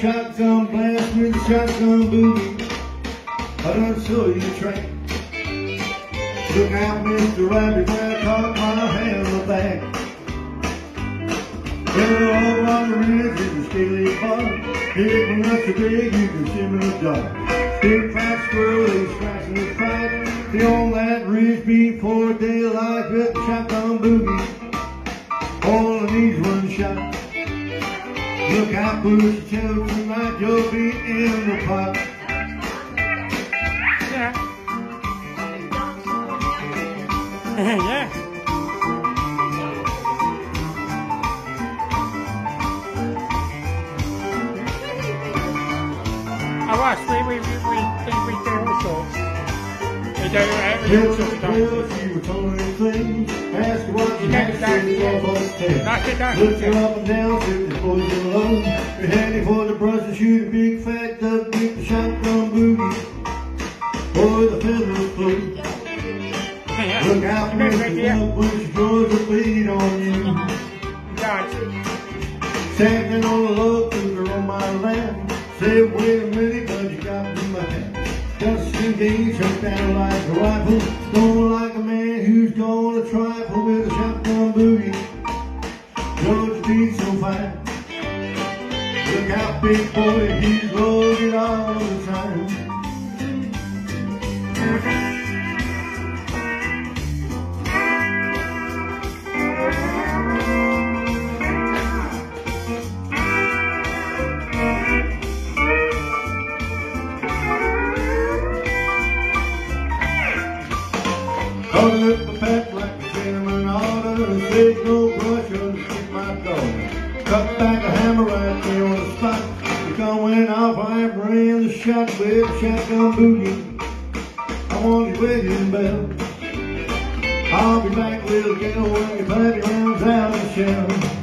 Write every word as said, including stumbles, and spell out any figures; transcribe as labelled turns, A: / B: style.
A: shotgun blast with a shotgun boogie. I done saw you train. Look out, Mister Rabbit, when I caught my hand on the back. Well, all on the ridge is a scaly bar. Here from not so big, you can see me in the dark. Big fat squirrel, he's scratching his back. See on that ridge before daylight with the shotgun boogie. All I need's one shot. Look out, push the tail tonight, you'll be in the pot.
B: Yeah. Yeah. I watched, we, we, we, we, we do all sorts. We do, uh, we do all sorts of dances.
A: You were told anything, ask her what you
B: You
A: had
B: get
A: to
B: it
A: say
B: down,
A: to your boss tail.
B: knock it down.
A: Look her up and down, see the boys alone. You're heading for the brush and shoot a big fat duck, get the shotgun boogie. Boy, the feathers flew.
B: Yeah.
A: Look out, Mister Love, when she draws the bead on you.
B: Dance.
A: Standing on the log cougar on my lap. Say, wait a minute, but you got me mad. Just two days, shut down like a rifle. Don't like a man who's gonna trifle with a shotgun boogie. Don't you be so fine. Look out, big boy, he's loaded all the time. Caught up my pack like a gentleman oughta. There's no brush underneath my door. Cut back a hammer right there on the spot. The gun went off, I ran the shot with a shotgun boogie. I want you wedding bell. I'll be back, little girl, when your baby runs out of the shell.